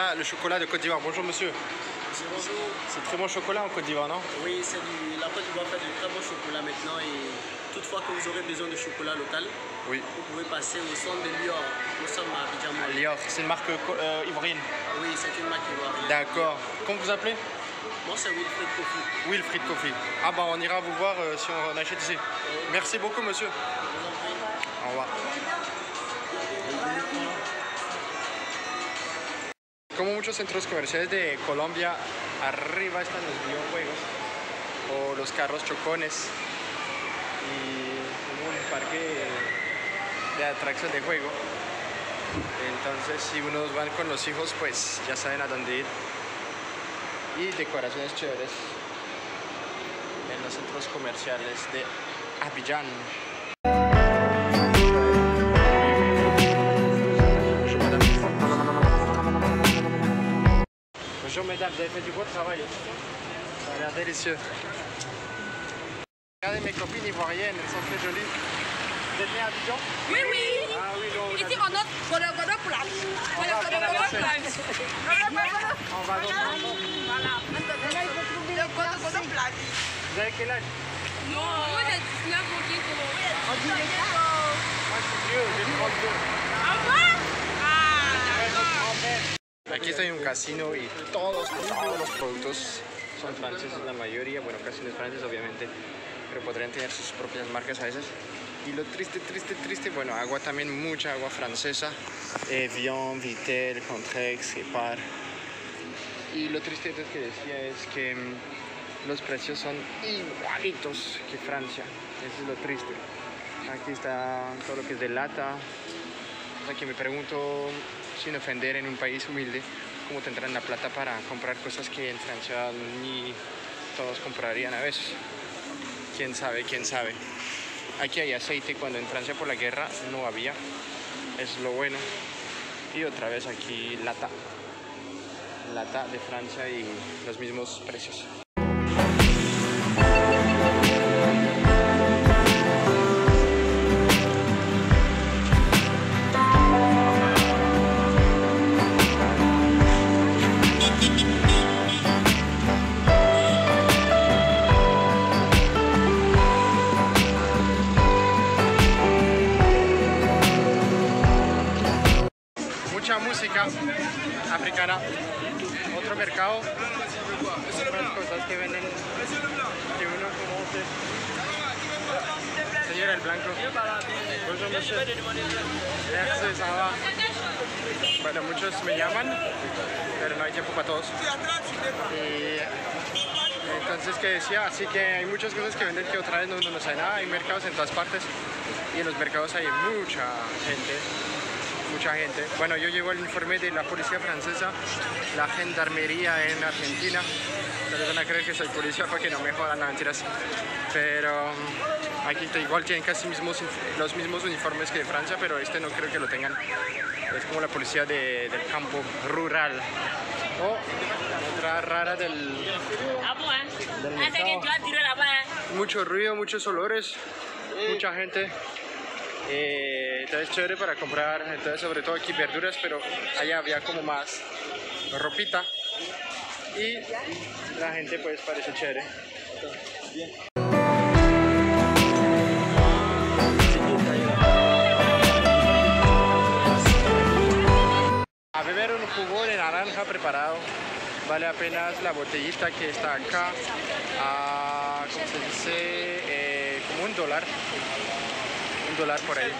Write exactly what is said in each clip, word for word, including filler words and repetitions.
chocolat, le chocolat de Côte d'Ivoire. Bonjour monsieur. Bonjour. C'est très bon chocolat en Côte d'Ivoire, non? Oui, c'est du, la Côte d'Ivoire fait du très bon chocolat maintenant et toutefois que vous aurez besoin de chocolat local, oui, vous pouvez passer au centre de Lior. Nous sommes à Abidjan. À Lior, c'est une marque euh, ivoirienne? Oui, c'est une marque ivoirienne. D'accord. Comment vous appelez? Moi, c'est Wilfried Coffee. Wilfried Coffee. Ah bah on ira vous voir euh, si on achète ici. Oui. Merci beaucoup monsieur. Au revoir. Como muchos centros comerciales de Colombia, arriba están los videojuegos o los carros chocones y un parque de atracción de juego. Entonces si unos van con los hijos, pues ya saben a dónde ir. Y decoraciones chéveres en los centros comerciales de Abidjan. Bonjour mesdames, vous avez fait du beau travail. Ça a l'air délicieux. Regardez mes copines ivoiriennes, elles sont très jolies. Vous êtes nées à Abidjan? Oui, oui. Ah oui, donc, ici on a Godo Godo Plage. On va Godo Godo Plage. On va donc. Voilà. Le Godo Godo Plage. Vous avez quel âge? Non, moi j'ai dix-neuf ou dix ans. Moi je suis vieux, j'ai trente-deux. Ah bon? Aquí está en un casino y todos, todos los productos son franceses, la mayoría. Bueno, casi no es francés obviamente, pero podrían tener sus propias marcas a veces. Y lo triste, triste, triste, bueno, agua también, mucha agua francesa. Evian, Vittel, Contrex, Gepard. Y lo triste es que decía es que mmm, los precios son igualitos que Francia. Eso es lo triste. Aquí está todo lo que es de lata. O sea que me pregunto, sin ofender, en un país humilde, cómo tendrán la plata para comprar cosas que en Francia ni todos comprarían a veces. Quién sabe, quién sabe. Aquí hay aceite cuando en Francia por la guerra no había, es lo bueno. Y otra vez aquí lata, lata de Francia y los mismos precios. Mucha música africana, otro mercado, otras cosas que venden que uno conoce. Señora el blanco. Bonjour monsieur. Merci, ça va. Bueno, muchos me llaman, pero no hay tiempo para todos. Y entonces, ¿qué decía? Así que hay muchas cosas que venden que otra vez no, no sabe nada. Hay mercados en todas partes y en los mercados hay mucha gente. Mucha gente. Bueno, yo llevo el informe de la policía francesa, la gendarmería en Argentina. Ustedes van a creer que soy policía para que no me jodan, no, mentiras. Pero aquí igual tienen casi mismos, los mismos uniformes que de Francia, pero este no creo que lo tengan. Es como la policía de, del campo rural. O otra rara del, del mercado. Mucho ruido, muchos olores, mucha gente. Eh, entonces chévere para comprar, entonces sobre todo aquí verduras, pero allá había como más ropita y la gente pues parece chévere. Bien. A beber un jugo de naranja preparado, vale apenas la botellita que está acá, a, ¿cómo se dice? Eh, como un dólar. Un dólar por ahí.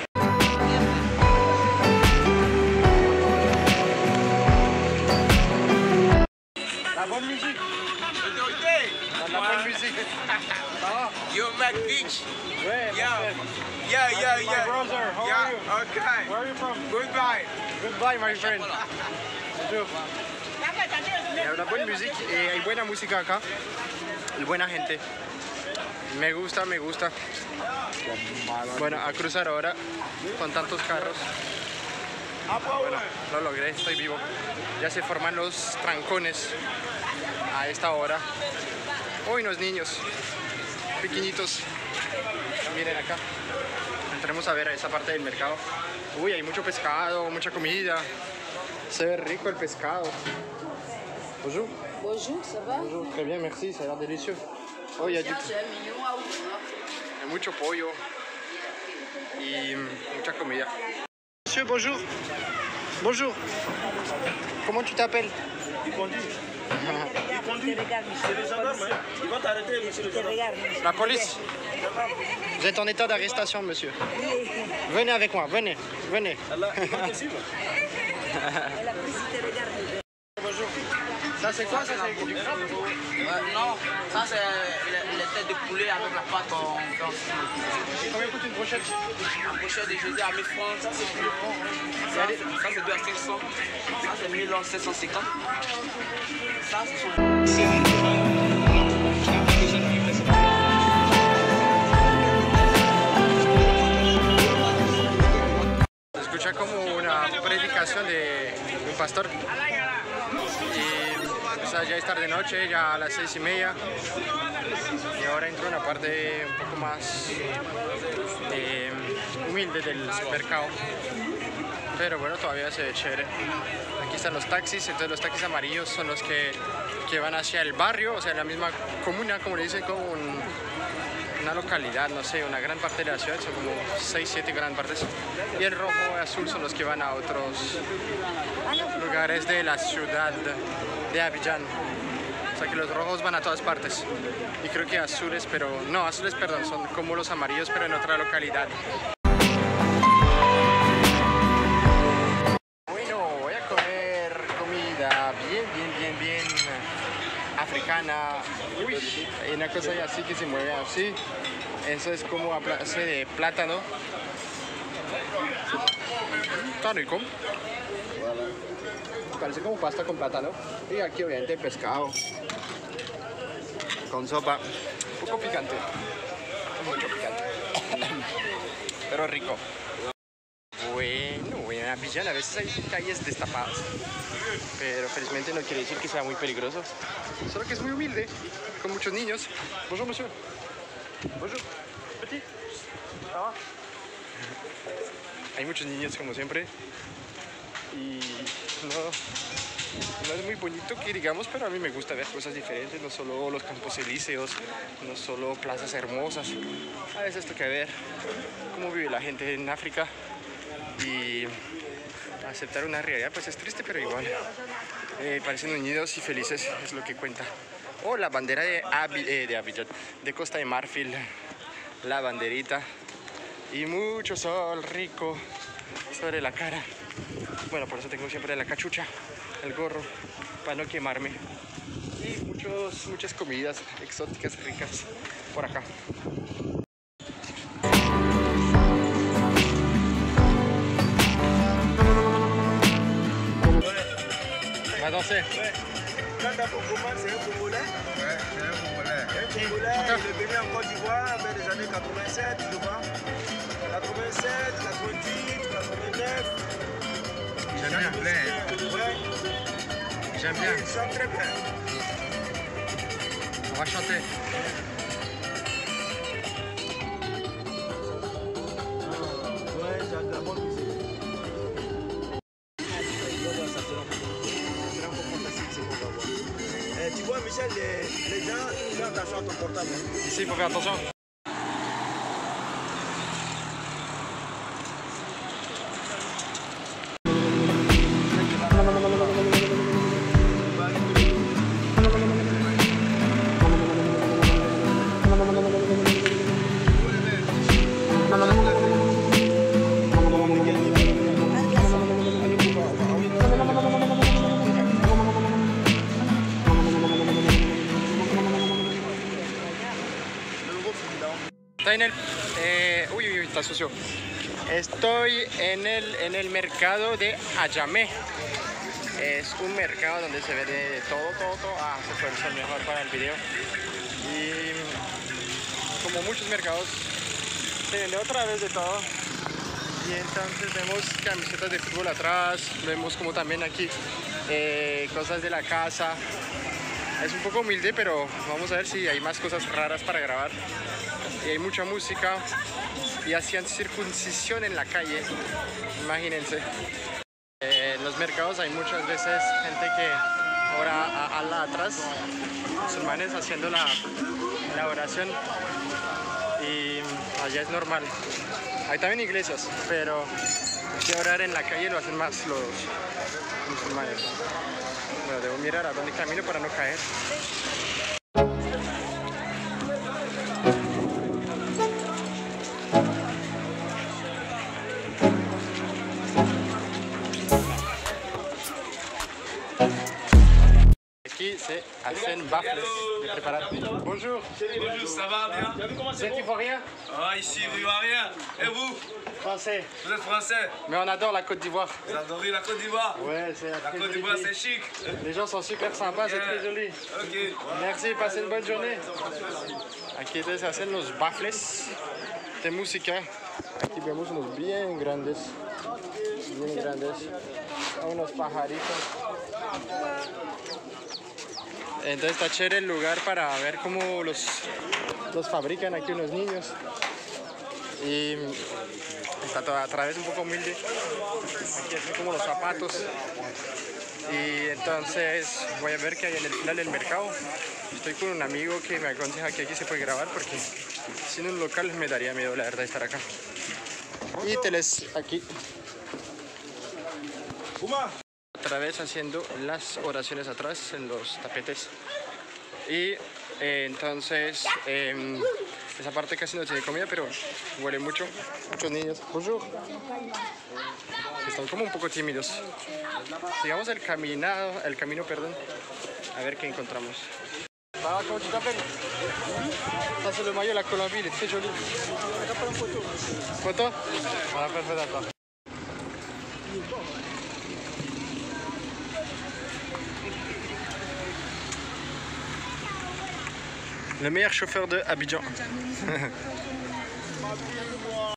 La bonne musique. La bonne musique. Yo, Mac Beach. Ouais, Yeah. Yeah, yeah, my yeah. brother, how yeah. are you? Okay. Where are you from? Goodbye. Goodbye, my friend. Bonjour. Hay una buena música, eh, hay buena música acá y buena gente. Me gusta, me gusta. Bueno, a cruzar ahora con tantos carros. Bueno, lo logré, estoy vivo. Ya se forman los trancones a esta hora. Uy, unos niños pequeñitos. Miren acá. Entremos a ver a esa parte del mercado. Uy, hay mucho pescado, mucha comida. Se ve rico el pescado. Bonjour. Bonjour, ça va? Bonjour, très bien, merci, ça a l'air délicieux. Oh, il y a du... C'est un million à ouvrir. Hay mucho pollo y mucha comida. Monsieur, bonjour. Bonjour. Comment tu t'appelles? Il conduit. Il conduit. C'est les gendarmes, hein. Ils vont t'arrêter, monsieur le gendarme. La police. Vous êtes en état d'arrestation, monsieur. Venez avec moi, venez, venez. Allah, ils vont te suivre. Bonjour. Ça c'est quoi? Ça c'est du crabe? Euh, non, ça c'est les, les têtes de poulet avec la pâte en blanc. Combien coûte une brochette? La pochette de jeudi à mille francs, ça c'est mille francs. Ça, ça c'est deux à cinq cents. Ça c'est mille sept cent cinquante. Ça c'est Se escucha como una predicación de un pastor. Y o sea, ya es tarde noche, ya a las seis y media. Y ahora entro en una parte un poco más eh, humilde del mercado. Pero bueno, todavía se ve chévere. Aquí están los taxis, entonces los taxis amarillos son los que, que van hacia el barrio, o sea, en la misma comuna, como le dicen, como un, una localidad, no sé, una gran parte de la ciudad, son como seis, siete gran partes. Y el rojo y azul son los que van a otros lugares de la ciudad de Abidjan. O sea que los rojos van a todas partes. Y creo que azules, pero no, azules, perdón, son como los amarillos, pero en otra localidad. Bueno, voy a comer comida bien, bien, bien, bien africana. Uy, hay una cosa así que se mueve así. Eso es como a base de plátano. Está rico. Parece como pasta con plátano. Y aquí obviamente pescado. Con sopa. Un poco picante. Mucho picante. Pero rico. Bueno, bueno, en Abidjan a veces hay calles destapadas. Pero felizmente no quiere decir que sea muy peligroso. Solo que es muy humilde. Con muchos niños. Bonjour, monsieur. Bonjour. Petit. ¿Ça va? Hay muchos niños como siempre. Y no, no es muy bonito que digamos, pero a mí me gusta ver cosas diferentes, no solo los campos elíseos, no solo plazas hermosas. A veces toca ver cómo vive la gente en África y aceptar una realidad, pues es triste, pero igual eh, parecen unidos y felices, es lo que cuenta. O oh, la bandera de, Abi, eh, de Abidjan, de Costa de Marfil, la banderita y mucho sol rico sobre la cara. Bueno, por eso tengo siempre la cachucha, el gorro, para no quemarme. Y muchos, muchas comidas exóticas ricas por acá. Va a danser. Quand t'as Pogoma, c'est un Congolais. Ouais, c'est un Congolais. Un Congolais, il est venu en Côte d'Ivoire vers les années quatre-vingt-sept, je crois. quatre-vingt-sept, quatre-vingt-dix, quatre-vingt-neuf. J'aime bien plein. Ouais. J'aime bien. Ils sont très bien. On va chanter. Ouais, j'ai la bonne musique. Eh, tu vois, Michel, les, les gens, ils font attention à ton portable. Ici, il faut faire attention. Estoy en el... Eh, uy, uy, uy, está sucio. Estoy en el, en el mercado de Ayamé. Es un mercado donde se ve de todo, todo, todo. Ah, se fue el sol mejor para el video. Y como muchos mercados, se vende otra vez de todo. Y entonces vemos camisetas de fútbol atrás. Vemos como también aquí eh, cosas de la casa. Es un poco humilde, pero vamos a ver si hay más cosas raras para grabar. Y hay mucha música y hacían circuncisión en la calle, imagínense. Eh, en los mercados hay muchas veces gente que ora a Allah atrás, musulmanes haciendo la, la oración, y allá es normal. Hay también iglesias, pero que orar en la calle lo hacen más los musulmanes. Bueno, debo mirar a dónde camino para no caer. Aquí se hacen waffles de preparar. Bonjour. Bonjour, ça va bien? Vous êtes ivoirien? Ah, ici, ivoirien. Et vous? Français. Vous êtes français? Mais on adore la Côte d'Ivoire. Vous adorez la Côte d'Ivoire? Ouais, c'est La Côte d'Ivoire, c'est chic. Les gens sont super sympas, c'est très joli. Ok. Merci, passez une bonne journée. Aquí se hacen los waffles de música. Aquí vemos unos bien grandes, bien grandes, unos pajaritos. Entonces está chévere el lugar para ver cómo los, los fabrican aquí unos niños. Y está toda a través un poco humilde. Aquí hacen como los zapatos. Y entonces voy a ver qué hay en el final del mercado. Estoy con un amigo que me aconseja que aquí se puede grabar porque si en un local me daría miedo la verdad estar acá. Y teles aquí. Otra vez haciendo las oraciones atrás en los tapetes. Y eh, entonces eh, esa parte casi no tiene comida, pero huele mucho. Muchos niños. Bonjour. Están como un poco tímidos. Sigamos el caminado, el camino, perdón. A ver qué encontramos. Ah, ¿cómo tu t'appelles? Ça c'est le maillot de la Colombie, il est très joli. Photo? Photo? Voilà, parfait, d'accord. Le meilleur chauffeur de Abidjan.